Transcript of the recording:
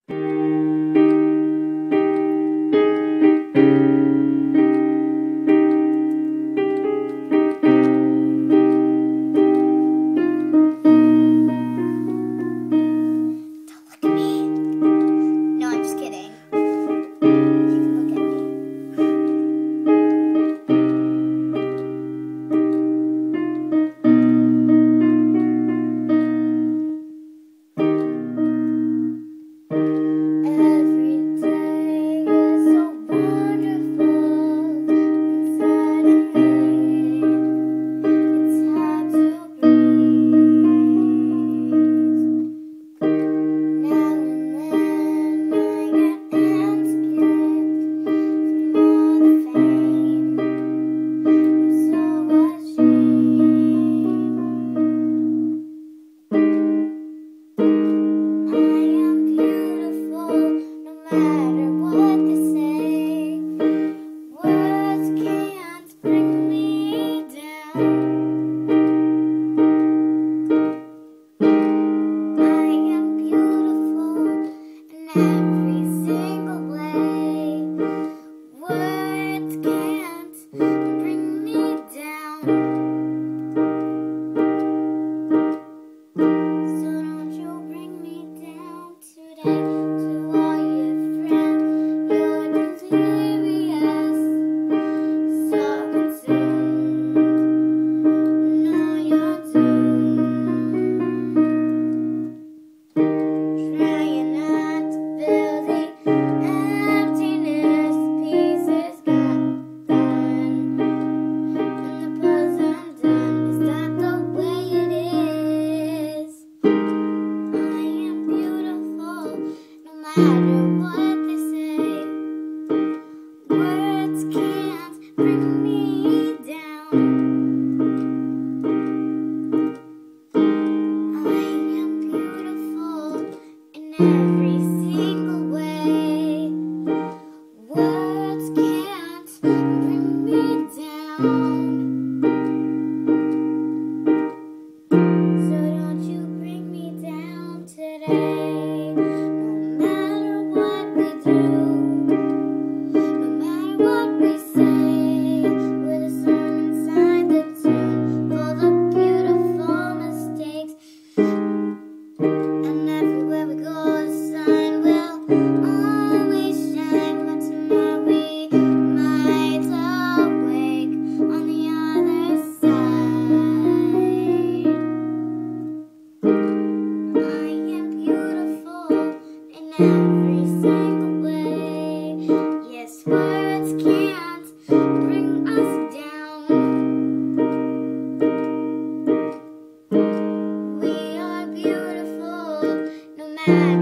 Every single way, words can't bring me down. So don't you bring me down today. No matter what we do, no matter what we say, with a song inside the tune, full of beautiful mistakes. And everywhere we go, every single way. Yes, words can't bring us down. We are beautiful, no matter